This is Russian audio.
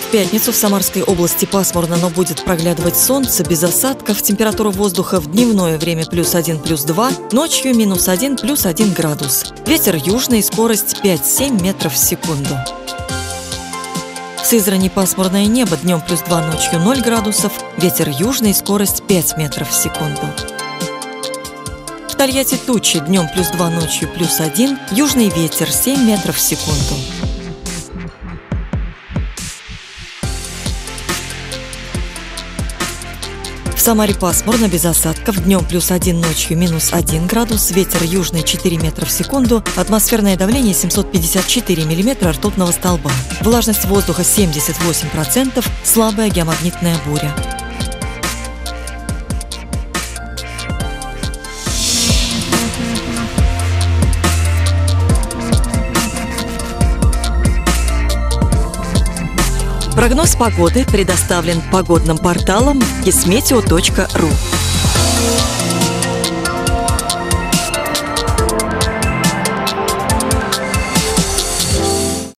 пятницу в Самарской области пасмурно, но будет проглядывать солнце, без осадков. Температура воздуха в дневное время +1, +2, ночью -1, +1 градус. Ветер южный, скорость 5-7 метров в секунду. В Сызрани пасмурное небо, днем +2, ночью 0 градусов. Ветер южный, скорость 5 метров в секунду. В Тольятти тучи, днем +2, ночью +1, южный ветер 7 метров в секунду. В Самаре пасмурно, без осадков, днем +1, ночью -1 градус, ветер южный 4 метра в секунду, атмосферное давление 754 миллиметра ртутного столба, влажность воздуха 78%, слабая геомагнитная буря. Прогноз погоды предоставлен погодным порталом kismeteo.ru.